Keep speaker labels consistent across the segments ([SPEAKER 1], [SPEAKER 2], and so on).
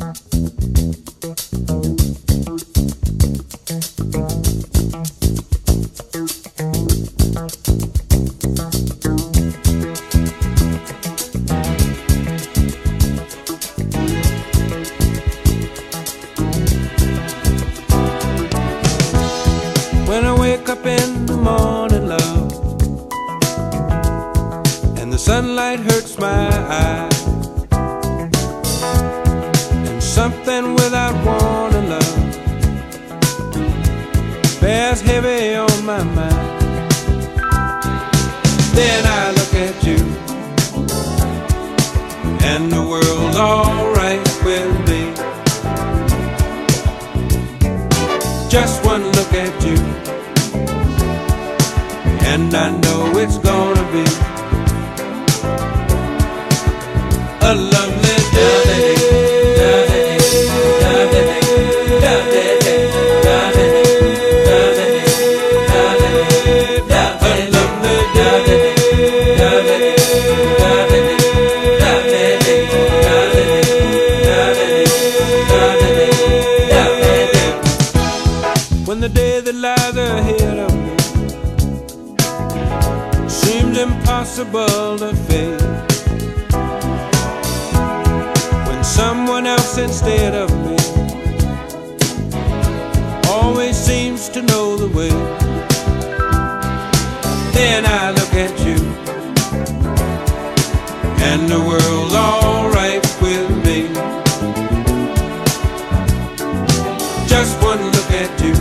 [SPEAKER 1] When I wake up in the morning, love, and the sunlight hurts my eyes, and something without warning, love, bears heavy on my mind. Then I look at you, and the world's alright with me. Just one look at you, and I know it's gonna be a lovely day. When the day that lies ahead of me seems impossible to face, when someone else instead of me always seems to know the way, then I look at you, and the world's alright with me. Just one look at you,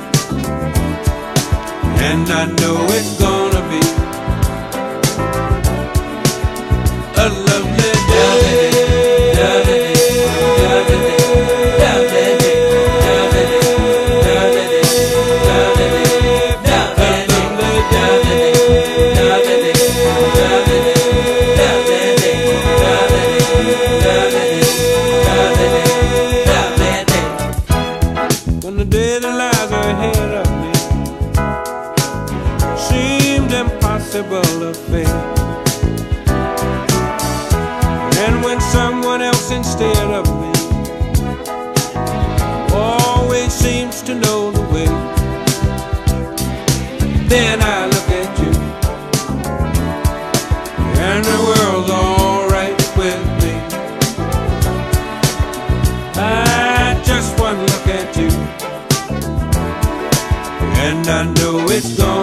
[SPEAKER 1] and I know it's gonna be a lovely day. When the day that lies ahead of me seemed impossible to face, and when someone else instead of me always seems to know the way, then I look at you, and the world's alright with me. I just one look at you, and I know it's gone.